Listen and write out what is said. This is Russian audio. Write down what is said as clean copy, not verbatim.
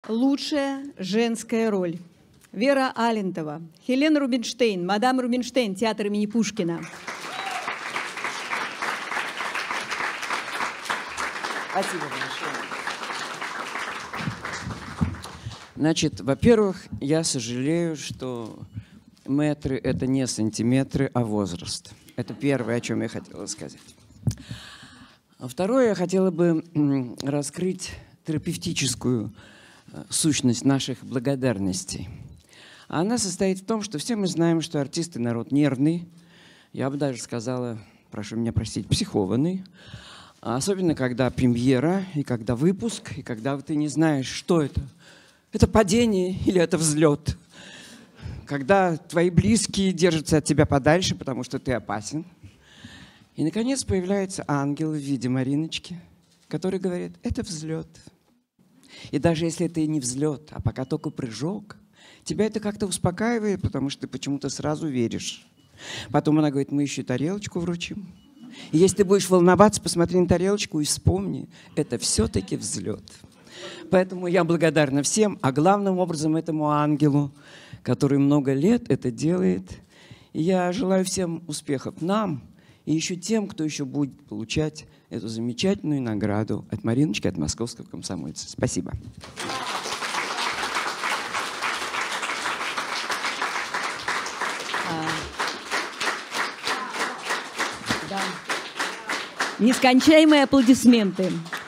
Лучшая женская роль. Вера Алентова, Хелена Рубинштейн, мадам Рубинштейн, театр имени Пушкина. Спасибо большое. Значит, во-первых, я сожалею, что метры – это не сантиметры, а возраст. Это первое, о чем я хотела сказать. А второе, я хотела бы раскрыть терапевтическую сущность наших благодарностей. Она состоит в том, что все мы знаем, что артисты народ нервный, я бы даже сказала, прошу меня простить, психованный. Особенно, когда премьера, и когда выпуск, и когда ты не знаешь, что это. Это падение или это взлет. Когда твои близкие держатся от тебя подальше, потому что ты опасен. И, наконец, появляется ангел в виде Мариночки, который говорит, это взлет. И даже если это и не взлет, а пока только прыжок, тебя это как-то успокаивает, потому что ты почему-то сразу веришь. Потом она говорит, мы еще тарелочку вручим. И если ты будешь волноваться, посмотри на тарелочку и вспомни, это все-таки взлет. Поэтому я благодарна всем, а главным образом этому ангелу, который много лет это делает. И я желаю всем успехов нам и еще тем, кто еще будет получать эту замечательную награду от Мариночки, от Московского комсомольца. Спасибо. Нескончаемые аплодисменты.